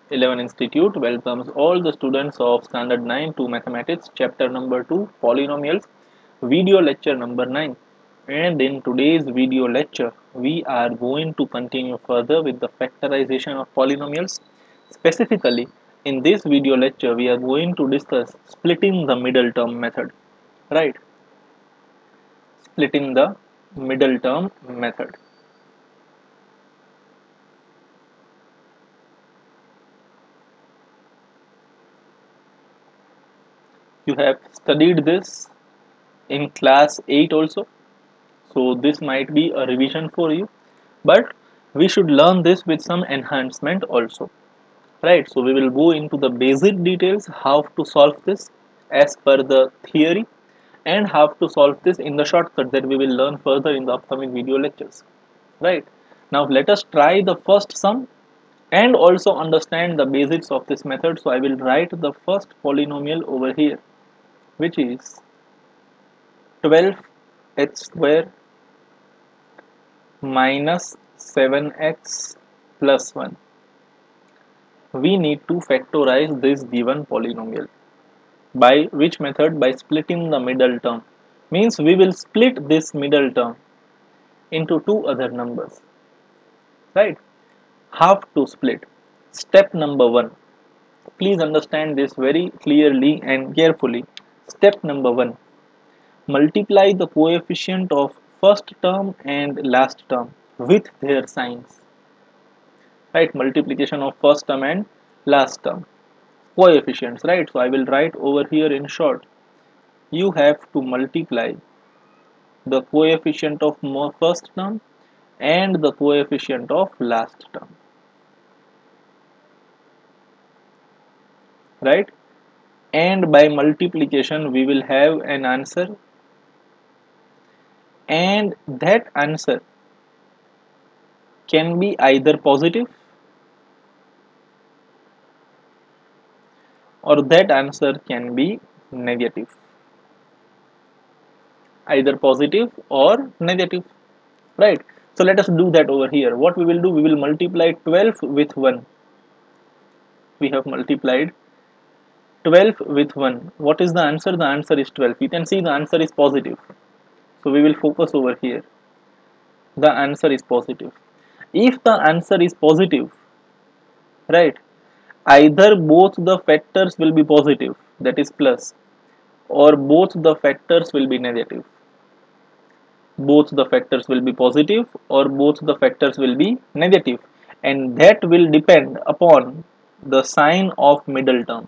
11 Institute welcomes all the students of Standard 9 to Mathematics, Chapter number 2, Polynomials, video lecture number 9. And in today's video lecture, we are going to continue further with the factorization of polynomials. Specifically, in this video lecture, we are going to discuss splitting the middle term method. Right? Splitting the middle term method. You have studied this in class 8 also, so this might be a revision for you, but we should learn this with some enhancement also, right? So we will go into the basic details how to solve this as per the theory, and how to solve this in the shortcut that we will learn further in the upcoming video lectures, right? Now let us try the first sum and also understand the basics of this method. So I will write the first polynomial over here, which is 12x square minus 7x plus 1. We need to factorize this given polynomial. By which method? By splitting the middle term. Means we will split this middle term into two other numbers. Right? How to split? Step number 1. Please understand this very clearly and carefully. Step number 1. Multiply the coefficient of first term and last term with their signs. Right, multiplication of first term and last term coefficients, right? So I will write over here in short, you have to multiply the coefficient of first term and the coefficient of last term, right? And by multiplication we will have an answer, and that answer can be either positive or that answer can be negative, either positive or negative, right? So let us do that over here. What we will do, we will multiply 12 with 1. We have multiplied 12 with 1. What is the answer? The answer is 12. You can see the answer is positive, so we will focus over here. The answer is positive. If the answer is positive, right, either both the factors will be positive, that is plus, or both the factors will be negative. Both the factors will be positive or both the factors will be negative, and that will depend upon the sign of middle term.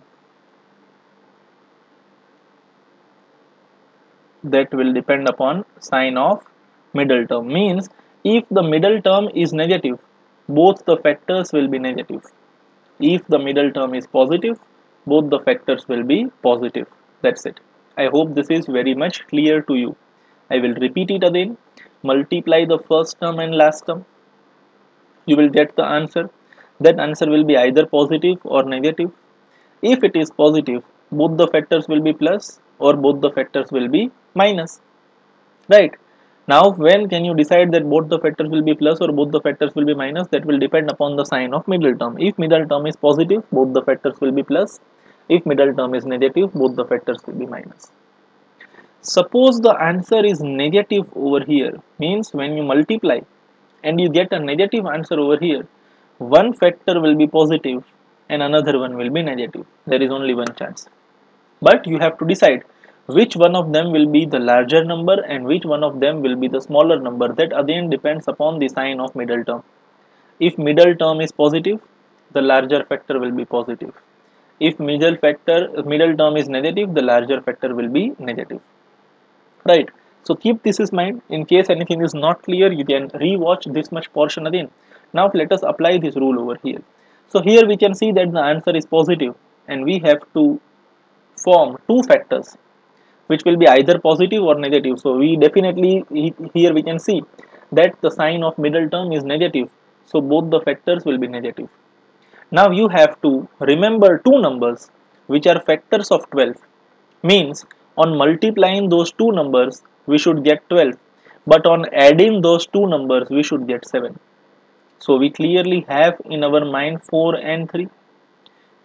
That will depend upon sign of middle term. Means if the middle term is negative, both the factors will be negative. If the middle term is positive, both the factors will be positive. That's it. I hope this is very much clear to you. I will repeat it again. Multiply the first term and last term, you will get the answer. That answer will be either positive or negative. If it is positive, both the factors will be plus or both the factors will be minus, right? Now when can you decide that both the factors will be plus or both the factors will be minus? That will depend upon the sign of middle term. If middle term is positive, both the factors will be plus. If middle term is negative, both the factors will be minus. Suppose the answer is negative over here, means when you multiply and you get a negative answer over here, one factor will be positive and another one will be negative. There is only one chance. But you have to decide which one of them will be the larger number and which one of them will be the smaller number. That again depends upon the sign of middle term. If middle term is positive, the larger factor will be positive. If middle term is negative, the larger factor will be negative. Right? So keep this in mind. In case anything is not clear, you can re-watch this much portion again. Now let us apply this rule over here. So here we can see that the answer is positive and we have to form two factors which will be either positive or negative. So we definitely, here we can see that the sign of middle term is negative, so both the factors will be negative. Now you have to remember two numbers which are factors of 12. Means on multiplying those two numbers we should get 12, but on adding those two numbers we should get 7. So we clearly have in our mind 4 and 3.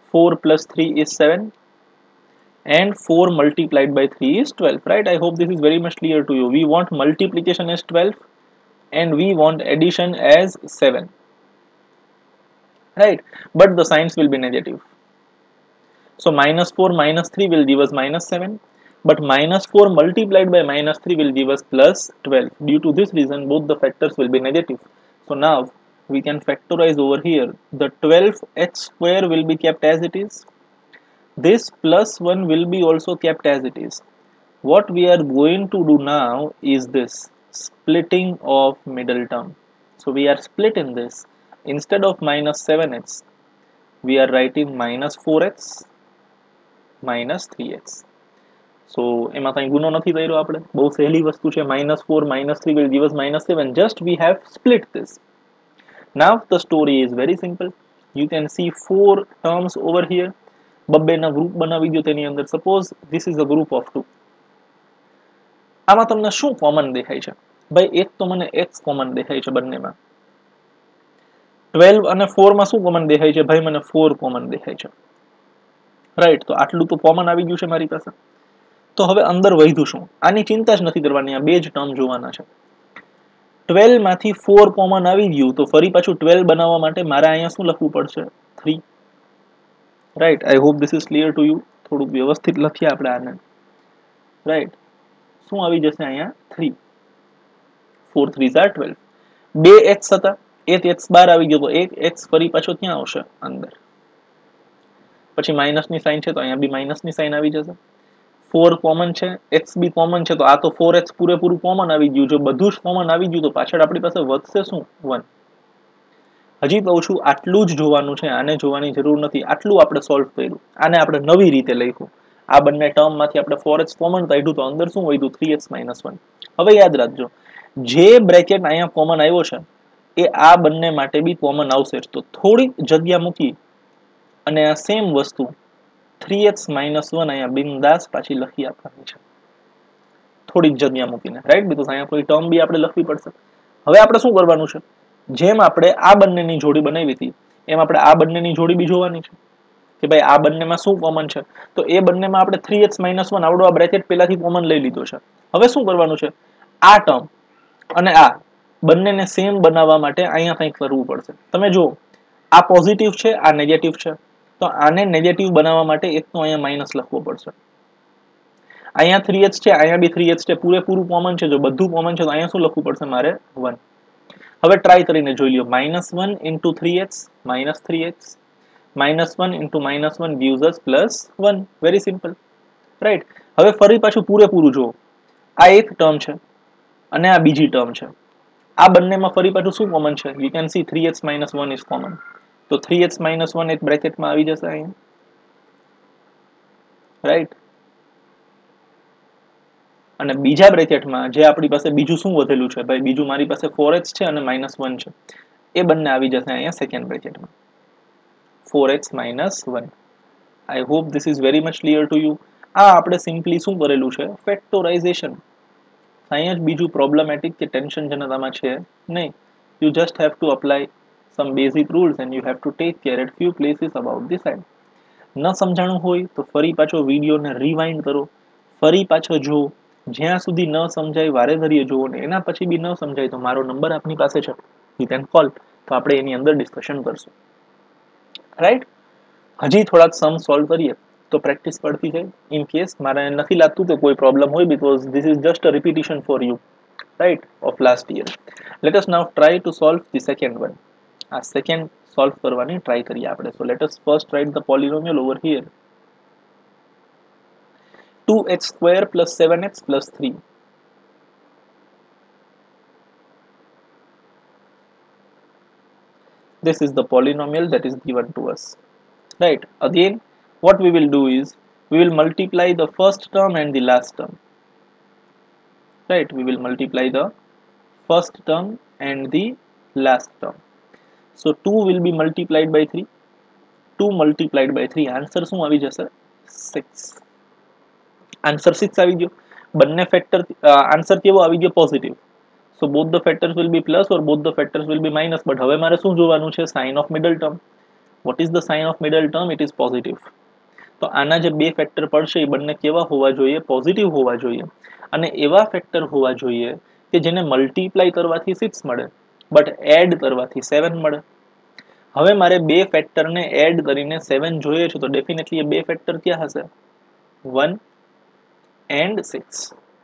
4 plus 3 is 7, and 4 multiplied by 3 is 12, right? I hope this is very much clear to you. We want multiplication as 12 and we want addition as 7, right? But the signs will be negative. So minus 4 minus 3 will give us minus 7, but minus 4 multiplied by minus 3 will give us plus 12. Due to this reason, both the factors will be negative. So now we can factorize over here. The 12h square will be kept as it is. This plus 1 will be also kept as it is. What we are going to do now is this splitting of middle term. So we are split in this. Instead of minus 7x, we are writing minus 4x minus 3x. So એમાં કંઈ ગુનો નથી કર્યો આપણે, બહુ સહેલી વસ્તુ છે. minus 4 minus 3 will give us minus 7. Just we have split this. Now the story is very simple. You can see 4 terms over here. બબ્બેના ગ્રુપ બનાવી દો તેની અંદર. Suppose this is a group of 2. આમાં તમને શું કોમન દેખાય છે? ભાઈ એક તો મને x કોમન દેખાય છે બંનેમાં. 12 અને 4 માં શું કોમન દેખાય છે? ભાઈ મને 4 કોમન દેખાય છે, રાઈટ? તો આટલું તો કોમન આવી ગયું છે મારી પાસે. તો હવે અંદર વધ્યું શું? આની ચિંતા જ નથી કરવાની, આ બે જ ટર્મ જોવાના છે. 12 માંથી 4 કોમન આવી ગયું તો ફરી પાછું 12 બનાવવા માટે મારે અહીંયા શું લખવું પડશે? 3, right? I hope this is clear to you. થોડુંક વ્યવસ્થિત લખીએ આપણે આને, રાઈટ? શું આવી જશે અહીંયા? 3. 4 3s are 12. 2x હતા, એક x બાર આવી ગયો તો એક x ફરી પાછો ત્યાં આવશે અંદર. પછી માઇનસની સાઇન છે તો અહીંયા બી માઇનસની સાઇન આવી જશે. 4 કોમન છે, x બી કોમન છે, તો આ તો 4x પૂરેપૂરું કોમન આવી ગયું. જો બધું જ કોમન આવી ગયું તો પાછળ આપણી પાસે વધશે શું? 1. હજી કહું છું આટલું જ જોવાનું છે, આને જોવાની જરૂર નથી. આટલું આપણે સોલ્વ કર્યું, આને આપણે નવી રીતે લખ્યું. આ બંને ટર્મમાંથી આપણે 4x કોમન કાઢ્યું તો અંદર શું વધ્યું? 3x - 1. હવે યાદ રાખજો, જે બ્રેકેટ અહીંયા કોમન આવ્યો છે એ આ બંને માટે બી કોમન આવશે. તો થોડીક જગ્યા મૂકી અને આ સેમ વસ્તુ 3x - 1 અહીંયા બિંદાસ પાછી લખી આપવાની છે, થોડીક જગ્યા મૂકીને, રાઈટ? બીકોઝ અહીંયા કોઈ ટર્મ બી આપણે લખવી પડશે. હવે આપણે શું કરવાનું છે? જેમ આપણે આ બંનેની જોડી બનાવી હતી એમ આપણે આ બંનેની જોડી બી જોવાની છે કે ભાઈ આ બંનેમાં શું કોમન છે. તો એ બંનેમાં આપણે 3x - 1 આવડો આ બ્રેકેટ પહેલાથી કોમન લઈ લીધો છે. હવે શું કરવાનું છે? આ ટર્મ અને આ બંનેને સેમ બનાવવા માટે અહીંયા કંઈક કરવું પડશે. તમે જુઓ, આ પોઝિટિવ છે, આ નેગેટિવ છે, તો આને નેગેટિવ બનાવવા માટે એક તો અહીંયા માઇનસ લખવો પડશે. અહીંયા 3h છે, અહીંયા બી 3h છે, પૂરેપૂરું કોમન છે. જો બધું કોમન છે તો અહીંયા શું લખવું પડશે મારે? 1. હવે ટ્રાય કરીને જોઈ લો. -1 * 3x - 3x -1 * -1 gives us +1. Very simple, right? હવે ફરી પાછું પૂરેપૂરું જુઓ. આ એક ટર્મ છે અને આ બીજી ટર્મ છે. આ બંનેમાં ફરી પાછું શું કોમન છે? You can see 3x - 1 is common. તો 3x - 1 એક બ્રેકેટમાં આવી જશે અહીંયા, રાઈટ? અને બીજા બ્રેકેટમાં જે આપણી પાસે બીજું શું વધેલું છે? ભાઈ બીજું મારી પાસે 4x છે અને -1 છે, એ બંને આવી જશે અહીંયા સેકન્ડ બ્રેકેટમાં, 4x - 1. I hope this is very much clear to you. આ આપણે સિમ્પલી શું કરેલું છે? ફેક્ટોરાઇઝેશન. અહીંયા જ બીજું પ્રોબ્લેમેટિક કે ટેન્શનજનક આમાં છે નહીં. You just have to apply some basic rules and you have to take care at few places about this side. ન સમજાણું હોય તો ફરી પાછો વિડીયોને રિવાઇન્ડ કરો, ફરી પાછો જુઓ. જ્યાં સુધી ન સમજાય વારે ઘડીએ જુઓ ને એના પછી બી ન સમજાય તો મારો નંબર આપની પાસે છે, યુ કેન કોલ. તો આપણે એની અંદર ડિસ્કશન કરશું, રાઈટ? હજી થોડાક સમ સોલ્વ કરીએ તો પ્રેક્ટિસ પડતી જાય. ઇન કેસ મારે નથી લાગતું કે કોઈ પ્રોબ્લેમ હોય, because this is just a repetition for you, right, of last year. Let us now try to solve the second one. આ સેકન્ડ સોલ્વ કરવાની ટ્રાય કરીએ આપણે. So let us first write the polynomial over here. 2x square plus 7x plus 3. This is the polynomial that is given to us, right? Again, what we will do is we will multiply the first term and the last term, right? We will multiply the first term and the last term. So 2 will be multiplied by 3. 2 multiplied by 3, answer શું આવી જશે? 6. Answer 6 આવી ગયો. બંને factor answer કેવો આવી ગયો? Positive. So both the factors will be plus or both the factors will be minus. But હવે મારે શું જોવાનું છે? Sign of middle term. What is the sign of middle term? It is positive. તો આના જે બે ફેક્ટર પડશે એ બંને કેવા હોવા જોઈએ? પોઝિટિવ હોવા જોઈએ. અને એવા ફેક્ટર હોવા જોઈએ કે જેને મલ્ટીપ્લાય કરવાથી 6 મળે બટ એડ કરવાથી 7 મળે. હવે મારે બે ફેક્ટરને એડ કરીને 7 જોઈએ છે, તો ડેફિનેટલી એ બે ફેક્ટર ક્યાં હશે? 1 and 6.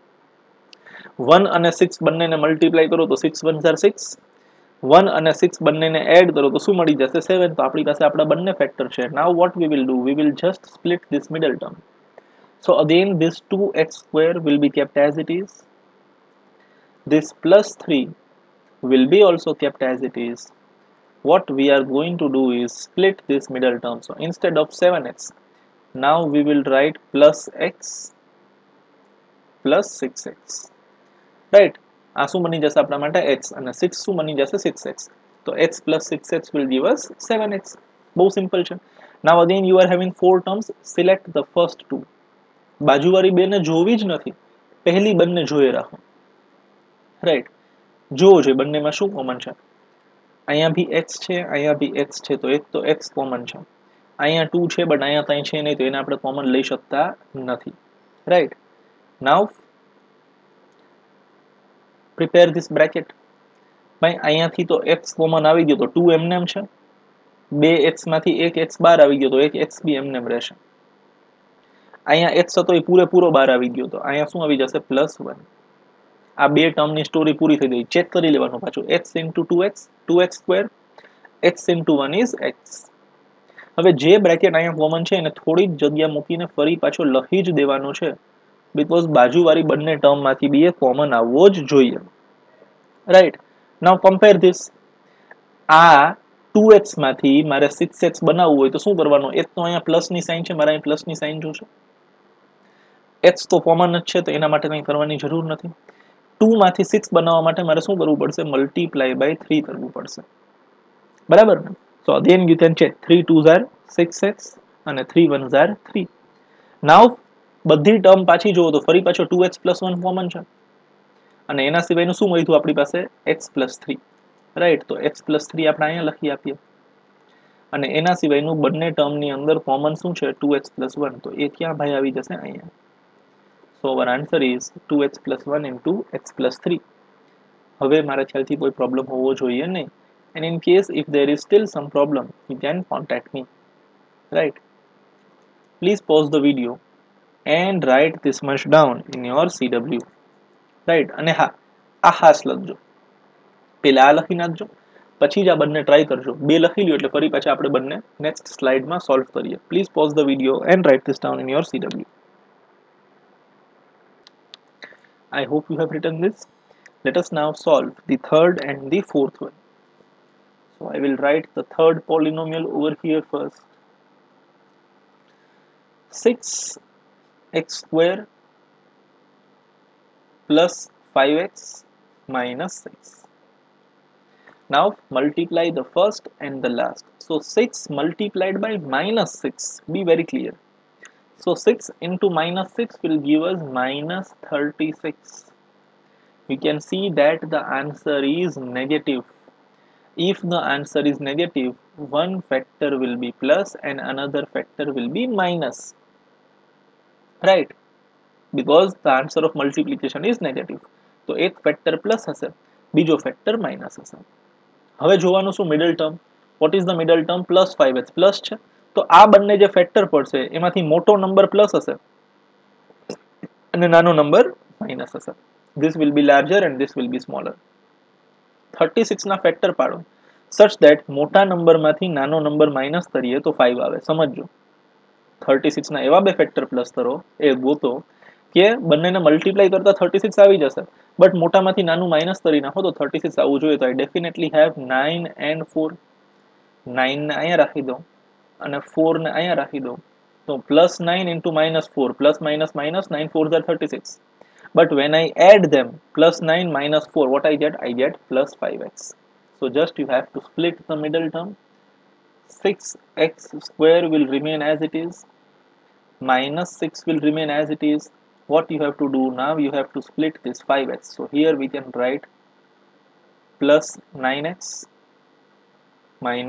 1 અને 6 બંનેને મલ્ટીપ્લાય કરો તો 6 1 are 6. 1 અને 6 બંનેને એડ કરો તો શું મળી જશે? 7. તો આપણી પાસે આપણા બંને ફેક્ટર છે. Now what we will do? We will just split this middle term. So again this 2x square will be kept as it is. This plus 3 will be also kept as it is. What we are going to do is split this middle term. So instead of 7x, now we will write plus x plus 6x. Right? આ શું બની જશે આપણા માટે? x અને 6 શું બની જશે? 6x. તો x plus 6x will give us 7x. બહુ સિમ્પલ છે. Now again you are having four terms. Select the first two. બાજુવાળી બેને જોવી જ નથી, પહેલી બંને જોઈ રાખો. રાઈટ, જોવો જોઈએ બંનેમાં શું કોમન છે. અહીંયા બી x છે, અહીંયા બી x છે, તો એક તો x કોમન છે. અહીંયા 2 છે બટ અહીંયા કંઈ છે નહીં, તો એને આપણે કોમન લઈ શકતા નથી. Right. Now prepare this bracket. ભાઈ અહીંયાથી તો x કોમન આવી ગયો તો 2 એમનેમ છે. બે x માંથી એક x બહાર આવી ગયો તો એક x બી એમનેમ રહેશે. અહીંયા x હતો એ પૂરેપૂરો બહાર આવી ગયો તો અહીંયા શું આવી જશે? +1. આ બે ટર્મની સ્ટોરી પૂરી થઈ ગઈ. ચેક કરી લેવાનું પાછું. x into 2x, 2x square, x into 1 is x. હવે જે બ્રેકેટ અહીંયા કોમન છે એને થોડી જ જગ્યા મૂકીને ફરી પાછો લખી જ દેવાનો છે, બીકોઝ બાજુવાળી બંને ટર્મમાંથી બી એ કોમન આવવો જ જોઈએ. રાઈટ. Now compare this. આ 2x માંથી મારે 6x બનાવવું હોય તો શું કરવાનું? એક તો અહીંયા પ્લસની સાઇન છે, મારે અહીં પ્લસની સાઇન જોશે. x તો કોમન જ છે તો એના માટે કંઈ કરવાની જરૂર નથી. 2 માંથી 6 બનાવવા માટે મારે શું કરવું પડશે? મલ્ટીપ્લાય બાય 3 કરવું પડશે. બરાબર ને? So again you can check. 3 2s are 6x અને 3 1s are 3. Now બધી ટર્મ પાછી જોવો તો ફરી પાછો 2x plus 1 કોમન છે અને એના સિવાયનું શું મળ્યું આપણી પાસે? x plus 3. રાઈટ. તો x plus 3 આપણે અહીંયા લખી આપીએ અને એના સિવાયનું બંને ટર્મની અંદર કોમન શું છે? 2x plus 1. તો એ ક્યાં ભાઈ આવી જશે? અહીંયા. So our answer is 2x plus 1 into x plus 3. હવે મારા ખ્યાલથી કોઈ પ્રોબ્લેમ હોવો જોઈએ નહીં. And in case if there is still some problem, you can contact me. Right? Please pause the video and write this much down in your CW. Right? અને હા, આ ખાસ લખજો. પેલા આ લખી નાખજો, પછી જ આ બંને ટ્રાય કરજો. બે લખી લ્યો એટલે ફરી પાછા આપણે બંને નેક્સ્ટ સ્લાઇડમાં સોલ્વ કરીએ. Please pause the video and write this down in your CW. I hope you have written this. Let us now solve the third and the fourth one. So I will write the third polynomial over here first. 6x square plus 5x minus 6. Now multiply the first and the last. So 6 multiplied by minus 6. Be very clear. So 6 into minus 6 will give us minus 36. We can see that the answer is negative. If the answer is negative, one factor will be plus and another factor will be minus. Right? Because the answer of multiplication is negative. તો એક factor plus હશે, બીજો factor minus હશે. હવે જોવાનું શું? Middle term. What is the middle term? Plus 5x plus છે તો આ બંને જે ફેક્ટર પડશે એમાંથી મોટો નંબર પ્લસ હશે અને નાનો નંબર માઇનસ હશે. This will be larger and this will be smaller. 36 ના ફેક્ટર પાડો such that મોટા નંબરમાંથી નાનો નંબર માઇનસ કરીએ તો 5 આવે. સમજજો. 36 ના એવા બે ફેક્ટર પ્લસ કરો એ ગોતો કે બંનેને મલ્ટીપ્લાય કરતા 36 આવી જશે, બટ મોટામાંથી નાનું માઇનસ કરી નાખો તો 36 આવવું જોઈએ. તો I definitely have 9 and 4. 9 ને અહીંયા રાખી દો અને 4 ને અહીંયા રાખી દો. તો plus 9 into minus 4, plus minus minus, 9 4s are 36. But when I add them, plus 9 minus 4, what I get? I get plus 5x. So just you have to split the middle term. 6x square will remain as it is. Minus 6 will remain as it is. What you have to do now? You have to split this 5x. So here we can write plus 9x minus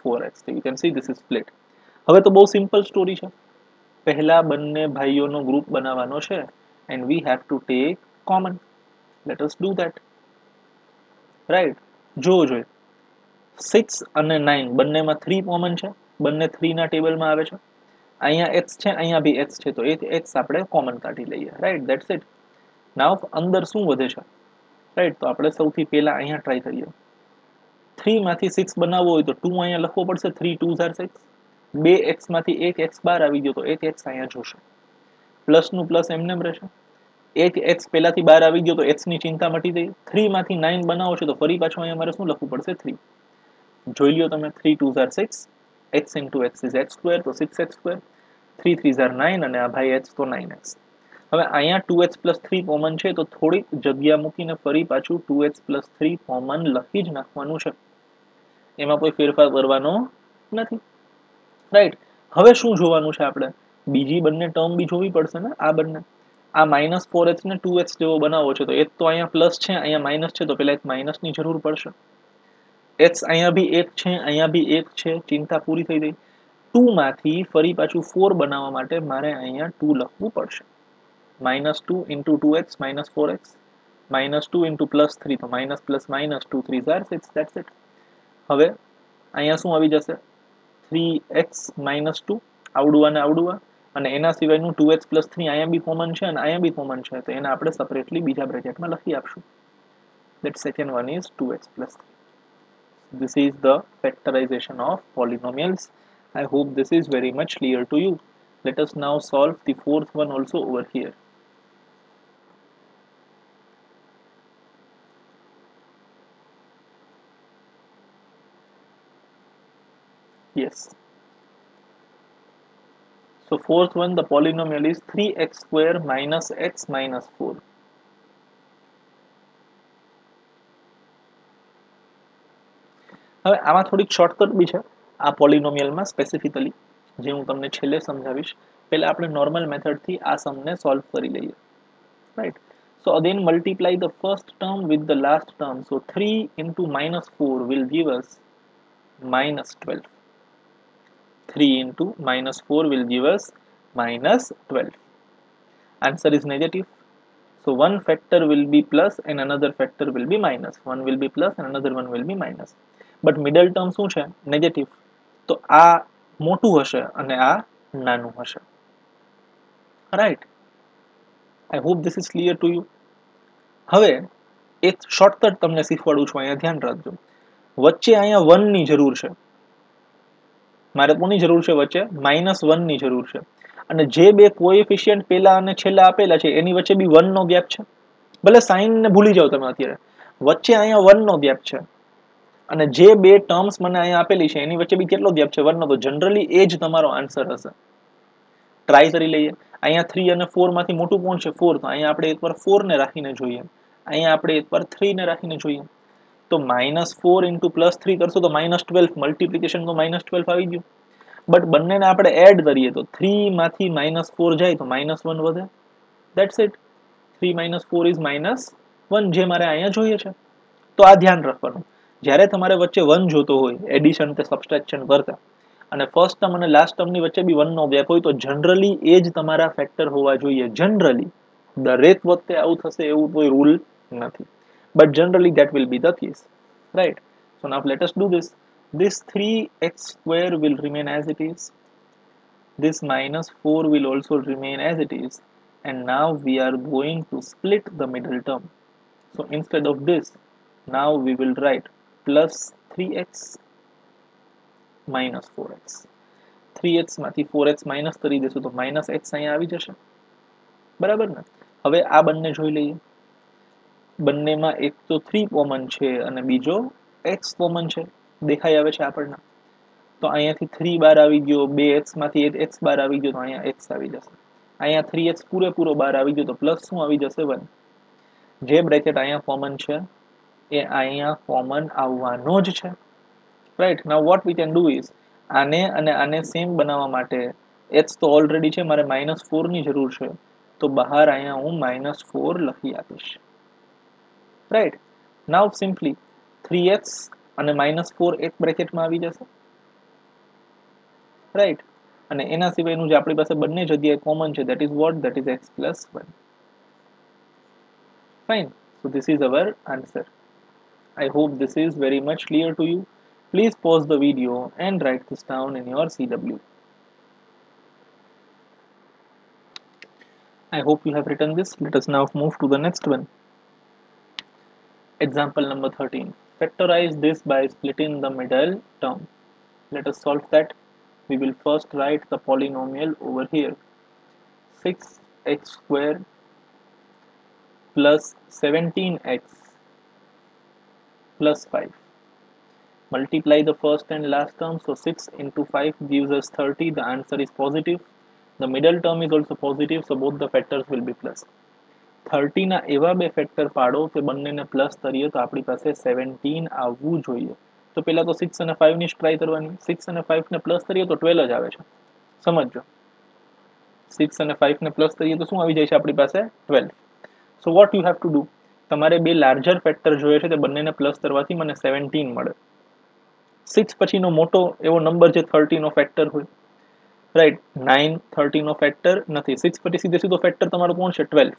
4x. You can see this is split. હવે તો બહુ simple story છે. પહેલા બંને ભાઈઓનો group બનાવવાનો છે and we have to take common. Let us do that. Right? જોવો જોઈએ 6 અને 9 બંનેમાં 3 કોમન છે, બંને 3 ના ટેબલમાં આવે છે. અહીંયા x છે, અહીંયા બી x છે, તો એ x આપણે કોમન કાઢી લઈએ. Right, that's it. નાઉ અંદર શું વધે છે? રાઈટ, તો આપણે સૌથી પહેલા અહીંયા ટ્રાય કરીએ. 3 માંથી 6 બનાવવો હોય તો 2 અહીંયા લખવો પડશે. 3 2 આર 6. 2x માંથી 1x બહાર આવી ગયો તો 1x અહીંયા જોશે. પ્લસ નું પ્લસ એમને રહેશે. 1x પહેલાથી બહાર આવી ગયો તો x ની ચિંતા મટી ગઈ. 3 માંથી 9 બનાવો છો તો ફરી પાછું અહીંયા મારે શું લખવું પડશે? 3. જોઈ લ્યો તમે, 3 2 are 6, x into x is x square, તો 6x square, 3 3 આર 9 અને આ ભાઈ h તો 9x. હવે અહીંયા 2h plus 3 કોમન છે તો થોડીક જગ્યા મૂકીને ફરી પાછું 2h plus 3 કોમન લખી જ નાખવાનું છે. એમાં કોઈ ફેરફાર કરવાનો નથી. રાઈટ, હવે શું જોવાનું છે આપણે? બીજી બંને ટર્મ બી જોવી પડશે ને. આ બંને, આ -4h ને 2h જેવો બનાવવો છે તો એક તો અહીંયા પ્લસ છે, અહીંયા માઇનસ છે, તો પેલા એક માઇનસની જરૂર પડશે. x અહીંયા બી 1 છે, અહીંયા બી 1 છે, ચિંતા પૂરી થઈ ગઈ. 2 માંથી ફરી પાછું 4 બનાવવા માટે મારે અહીંયા 2 લખવું પડશે. -2 into 2x minus 4x, -2 into +3, તો minus plus minus 2 3 are 6. That's it. હવે અહીંયા શું આવી જશે? 3x - 2, આવડું અને આવડું, અને એના સિવાયનું 2x plus 3 અહીંયા બી કોમન છે અને અહીંયા બી કોમન છે, તો એને આપણે સેપરેટલી બીજા બ્રેકેટમાં લખી આપશું. That second one is 2x plus 3. This is the factorization of polynomials. I hope this is very much clear to you. Let us now solve the fourth one also over here. Yes. So fourth one, the polynomial is 3x square minus x minus 4. હવે આમાં થોડીક shortcut બી છે આ પોલિનોમિયલમાં specifically, જે હું તમને છેલ્લે સમજાવીશ. પહેલા આપણે નોર્મલ મેથડથી આ સમને સોલ્વ કરી લઈએ. Right, so again multiply the first term with the last term. So 3 into -4 will give us -12. 3 into -4 will give us -12. Answer is negative. So one factor will be plus and another factor will be minus. One will be plus and another one will be minus. But middle term શું છે? Negative. તો આ મોટું હશે અને આ નાનું હશે. Right, I hope this is clear to you. હવે એક શોર્ટકટ તમને શીખવાડું છું, અહીંયા ધ્યાન રાખજો. વચ્ચે અહીંયા 1 ની જરૂર છે. મારે કોની જરૂર છે? વચ્ચે -1 ની જરૂર છે. અને જે બે કોએફિશિયન્ટ પહેલા અને છેલ્લા આપેલા છે એની વચ્ચે બી 1 નો ગેપ છે. ભલે સાઇન ને ભૂલી જાઓ તમે અત્યારે, વચ્ચે અહીંયા 1 નો ગેપ છે. અને જે બે ટર્મ્સ મને અહીંયા આપેલી છે એની વચ્ચે બી કેટલો ગેપ છે? 1 નો. તો જનરલી એ જ તમારો આન્સર હશે. ટ્રાય કરી લઈએ. અહીંયા 3 અને 4 માંથી મોટું કોણ છે? 4. તો અહીંયા આપણે એકવાર 4 ને રાખીને જોઈએ, અહીંયા આપણે એકવાર 3 ને રાખીને જોઈએ. તો -4 into +3 કરશો તો -12. મલ્ટીપ્લિકેશન તો -12 આવી ગયું. બટ બંનેને આપણે એડ કરીએ તો 3 માંથી -4 જાય તો -1 વધે. That's it. 3 - 4 is -1, જે મારે અહીંયા જોઈએ છે. તો આ ધ્યાન રાખવાનું, જ્યારે તમારે વચ્ચે 1 જોતો હોય એડિશન કે સબસ્ટ્રેક્શન કરતા, અને ફર્સ્ટ ટર્મ અને લાસ્ટ ટર્મની વચ્ચે બી 1 નો ગેપ હોય, તો જનરલી એ જ તમારા ફેક્ટર હોવા જોઈએ. જનરલી, દરેક વખતે આવું થશે એવું કોઈ રૂલ નથી, but generally that will be the case. Right, so now let us do this. This 3x square will remain as it is. This -4 will also remain as it is. And now we are going to split the middle term. So instead of this, now we will write plus 3x minus 4x. 3x માંથી 4x minus કરી દેશું તો -x અહીંયા આવી જશે. બરાબર ને? હવે આ બંને જોઈ લઈએ. બંનેમાં એક તો 3 કોમન છે અને બીજો x કોમન છે, દેખાઈ આવે છે આપણને. તો અહીંયાથી 3 બાર આવી ગયો, 2x માંથી 1x બાર આવી ગયો, તો અહીંયા x આવી જશે. અહીંયા 3x પૂરેપૂરો બાર આવી ગયો તો પ્લસ શું આવી જશે? 1. જે બ્રેકેટ અહીંયા કોમન છે એ અહીંયા કોમન આવવાનો જ છે. Right, now what we can do is, આને અને આને સેમ બનાવવા માટે x તો ઓલરેડી છે, મારે -4 ની જરૂર છે, તો બહાર અહીંયા હું -4 લખી આપીશ. રાઈટ, નાઉ સિમ્પલી 3x અને -4 એક બ્રેકેટમાં આવી જશે. રાઈટ, અને એના સિવાયનું જે આપણી પાસે બંને જગ્યાએ કોમન છે that is what, that is x plus 1. Fine, so this is our answer. I hope this is very much clear to you. Please pause the video and write this down in your CW. I hope you have written this. Let us now move to the next one. Example number 13. Factorize this by splitting the middle term. Let us solve that. We will first write the polynomial over here. 6x square plus 17x plus 5. Multiply the first and last term. So 6 into 5 gives us 30. The answer is positive. The middle term is also positive, so both the factors will be plus. 30 ના એવા બે factor પાડો કે બંનેને plus કરીએ તો આપણી પાસે 17 આવવું જોઈએ. તો પહેલા તો 6 અને 5 ની ટ્રાય કરવાની. 6 અને 5 ને પ્લસ કરીએ તો 12 જ આવે છે. સમજો, 6 અને 5 ને પ્લસ કરીએ તો શું આવી જાય છે આપણી પાસે? 12. So what you have to do, તમારે બે લાર્જર ફેક્ટર જોઈએ છે, તે બંનેને પ્લસ કરવાથી મને 17 મળે. 6 પછીનો મોટો એવો નંબર જે 30 નો ફેક્ટર હોય, રાઈટ. 9 30 નો ફેક્ટર નથી. 6 પછી સીધે સીધો ફેક્ટર તમારો કોણ છે? 12.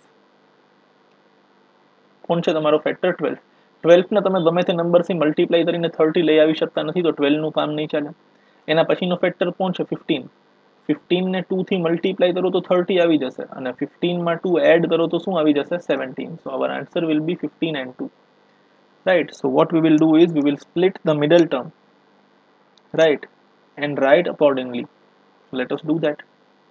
કોણ છે તમારો ફેક્ટર? 12. 12 ને તમે ગમે તે નંબરથી મલ્ટીપ્લાય કરીને 30 લઈ આવી શકતા નથી, તો 12 નું કામ નહીં ચાલે. એના પછીનો ફેક્ટર કોણ છે? 15. 15 ને 2 થી મલ્ટીપ્લાય કરો તો 30 આવી જશે, અને 15 માં 2 એડ કરો તો શું આવી જશે? 17. So our answer will be 15 and 2. Right. So what we will do is we will split the middle term, right, and write accordingly. Let us do that.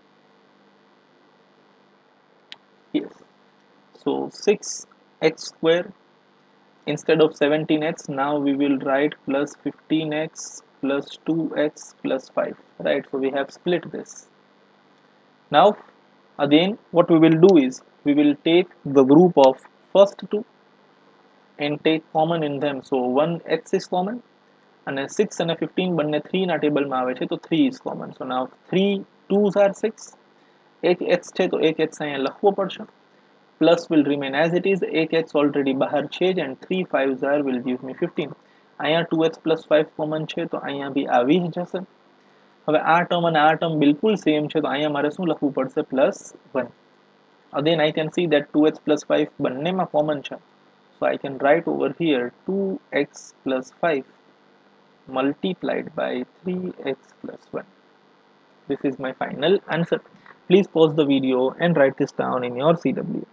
Yes. So 6x square, instead of 17x, now we will write plus 15x plus 2x plus 5. Right. So we have split this. Now again what we will do is we will take the group of first two and take common in them. So 1x is common, and 6 and 15 બંને 3 ના ટેબલમાં આવે છે, તો 3 is common. So now 3 2s are 6. એક x છે તો એક x અહીંયા લખવો પડશે. Plus will remain as it is. એક x already બહાર છે જ, and 3 5s are will give me 15. અહીંયા 2x plus 5 common છે, તો અહીંયા બી આવી જ જશે. હવે આ ટર્મ અને આ ટર્મ બિલકુલ સેમ છે, તો અહીંયા મારે શું લખવું પડશે? +1. Again I can see that 2x plus 5 બંનેમાં common છે. So I can write over here 2x plus 5 multiplied by 3x plus 1. This is my final answer. Please pause the video and write this down in your CW.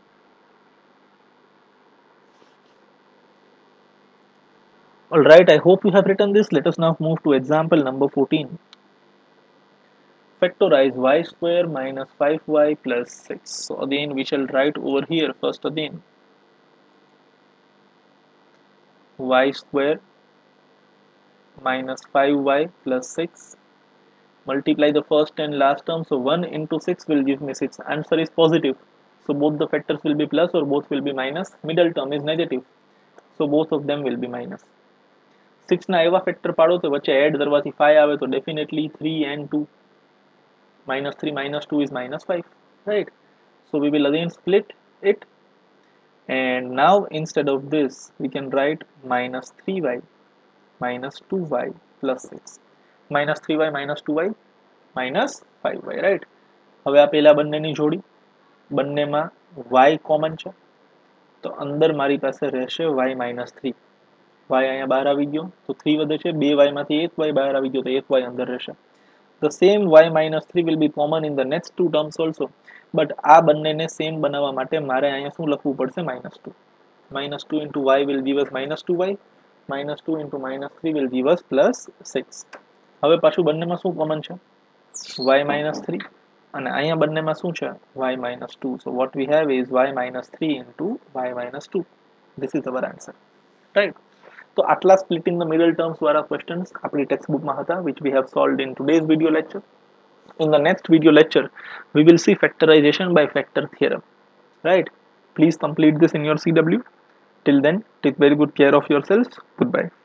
Alright, I hope you have written this. Let us now move to example number 14. Factorize y square minus 5y plus 6. So again we shall write over here first again y square minus 5y plus 6. Multiply the first and last term. So 1 into 6 will give me 6. Answer is positive. So both the factors will be plus or both will be minus. Middle term is negative. So both of them will be minus. 6 ના એવા factor પાડો તો વચ્ચે add કરવાથી 5 આવે, તો definitely 3 and 2. Minus 3 minus 2 is minus 5. Right. So we will again split it. And now instead of this we can write minus 3y minus 2y plus 6. Minus 3y minus 2y minus 5y. Right. હવે આ પહેલા બંનેની જોડી, બંનેમાં y common છે, તો અંદર મારી પાસે રહેશે y minus 3. y અહીંયા બહાર આવી ગયો તો 3 વધે છે. 2y માંથી 1y બહાર આવી ગયો તો 1y અંદર રહેશે. The same y minus 3 will be common in the next two terms also. But આ બંનેને સેમ બનાવવા માટે મારે અહીંયા શું લખવું પડશે? -2. -2 into y will give us minus 2y. -2 into -3 will give us +6. હવે પાછું બંનેમાં શું કોમન છે? y minus 3. અને અહીંયા બંનેમાં શું છે? y minus 2. So what we have is y minus 3 into y minus 2. This is our answer. Right. તો આટલા splitting the middle terms વાળા questions આપણી ટેક્સ્ટબુકમાં હતા, which we have solved in today's video lecture. In the next video lecture we will see factorization by factor theorem. Right. Please complete this in your CW. Till then, take very good care of yourselves. Goodbye.